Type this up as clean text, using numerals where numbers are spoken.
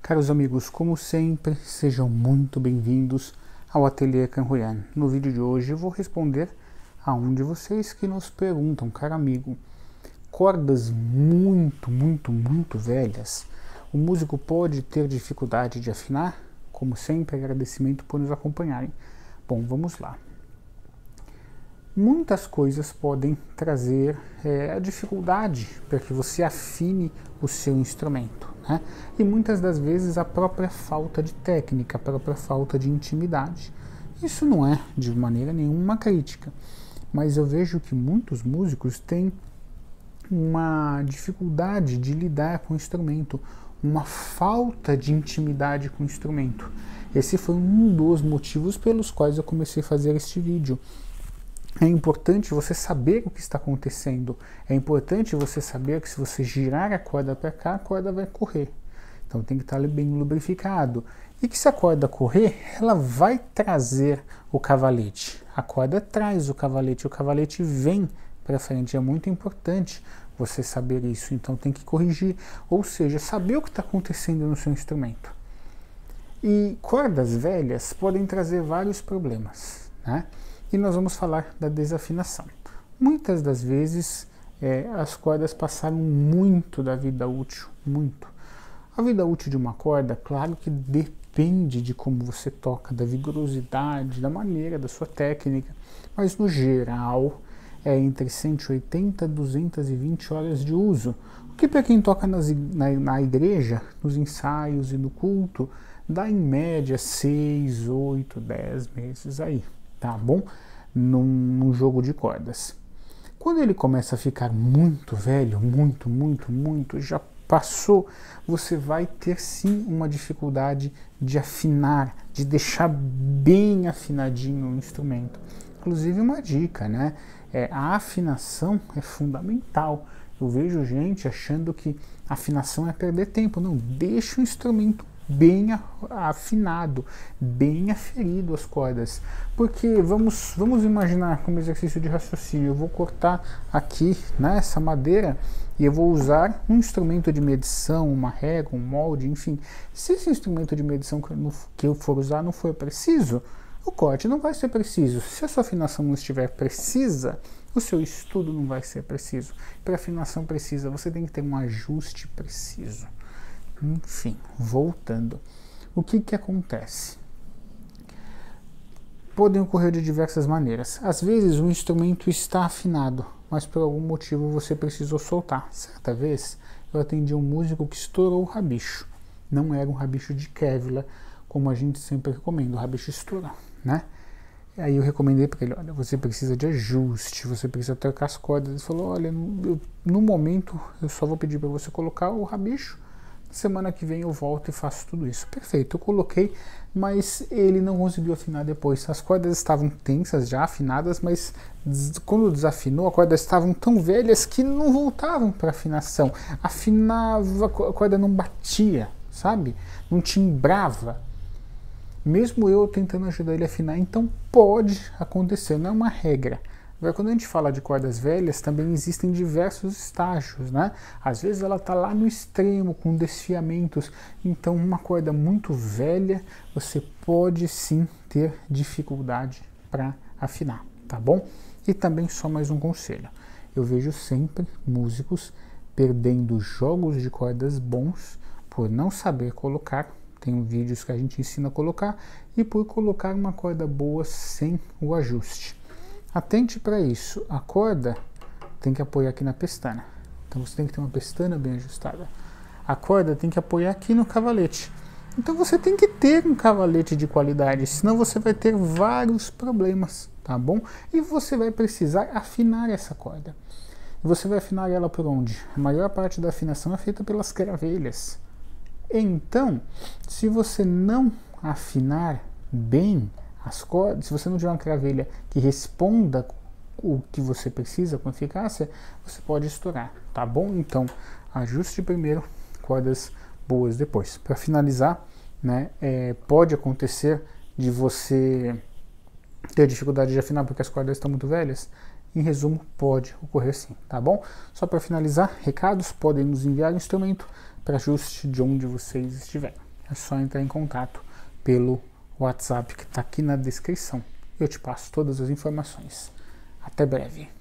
Caros amigos, como sempre, sejam muito bem-vindos ao Ateliê Canhuian. No vídeo de hoje eu vou responder a um de vocês que nos perguntam, caro amigo, cordas muito velhas, o músico pode ter dificuldade de afinar? Como sempre, agradecimento por nos acompanharem. Bom, vamos lá. Muitas coisas podem trazer a dificuldade para que você afine o seu instrumento, né? E muitas das vezes a própria falta de técnica, a própria falta de intimidade. Isso não é de maneira nenhuma uma crítica, mas eu vejo que muitos músicos têm uma dificuldade de lidar com o instrumento, uma falta de intimidade com o instrumento. Esse foi um dos motivos pelos quais eu comecei a fazer este vídeo. É importante você saber o que está acontecendo. É importante você saber que se você girar a corda para cá, a corda vai correr. Então tem que estar bem lubrificado. E que se a corda correr, ela vai trazer o cavalete. A corda traz o cavalete vem para frente. É muito importante você saber isso. Então tem que corrigir. Ou seja, saber o que está acontecendo no seu instrumento. E cordas velhas podem trazer vários problemas, né? E nós vamos falar da desafinação. Muitas das vezes as cordas passaram muito da vida útil, muito. A vida útil de uma corda, claro que depende de como você toca, da vigorosidade, da maneira, da sua técnica, mas no geral é entre 180 e 220 horas de uso, o que para quem toca na igreja, nos ensaios e no culto, dá em média 6, 8, 10 meses aí. Tá bom? Num jogo de cordas. Quando ele começa a ficar muito velho, muito, já passou, você vai ter sim uma dificuldade de afinar, de deixar bem afinadinho o instrumento. Inclusive uma dica, né? A afinação é fundamental. Eu vejo gente achando que afinação é perder tempo. Não, deixa o instrumento bem afinado, bem aferido as cordas, porque vamos imaginar como exercício de raciocínio, eu vou cortar aqui nessa madeira e eu vou usar um instrumento de medição, uma régua, um molde, enfim. Se esse instrumento de medição que eu for usar não for preciso, o corte não vai ser preciso. Se a sua afinação não estiver precisa, o seu estudo não vai ser preciso. Para afinação precisa, você tem que ter um ajuste preciso. Enfim, voltando. O que acontece? Podem ocorrer de diversas maneiras. Às vezes o instrumento está afinado, mas por algum motivo você precisou soltar. Certa vez eu atendi um músico que estourou o rabicho. Não era um rabicho de Kevlar, como a gente sempre recomenda. O rabicho estourou, né? Aí eu recomendei para ele, olha, você precisa de ajuste, você precisa trocar as cordas. Ele falou, olha, no momento eu só vou pedir para você colocar o rabicho. Semana que vem eu volto e faço tudo isso. Perfeito, eu coloquei, mas ele não conseguiu afinar depois. As cordas estavam tensas, já afinadas, mas quando desafinou, as cordas estavam tão velhas que não voltavam para afinação. Afinava, a corda não batia, sabe? Não timbrava. Mesmo eu tentando ajudar ele a afinar, então pode acontecer, não é uma regra. Agora, quando a gente fala de cordas velhas, também existem diversos estágios, né? Às vezes ela está lá no extremo, com desfiamentos. Então, uma corda muito velha, você pode sim ter dificuldade para afinar, tá bom? E também só mais um conselho. Eu vejo sempre músicos perdendo jogos de cordas bons por não saber colocar. Tem vídeos que a gente ensina a colocar e por colocar uma corda boa sem o ajuste. Atente para isso, a corda tem que apoiar aqui na pestana, então você tem que ter uma pestana bem ajustada. A corda tem que apoiar aqui no cavalete, então você tem que ter um cavalete de qualidade, senão você vai ter vários problemas, tá bom? E você vai precisar afinar essa corda. E você vai afinar ela por onde? A maior parte da afinação é feita pelas cravelhas. Então, se você não afinar bem as cordas, se você não tiver uma cravelha que responda o que você precisa com eficácia, você pode estourar, tá bom? Então, ajuste primeiro, cordas boas depois. Para finalizar, né, pode acontecer de você ter dificuldade de afinar porque as cordas estão muito velhas? Em resumo, pode ocorrer sim, tá bom? Só para finalizar, recados, podem nos enviar o instrumento para ajuste de onde vocês estiverem. é só entrar em contato pelo WhatsApp que está aqui na descrição. Eu te passo todas as informações. Até breve.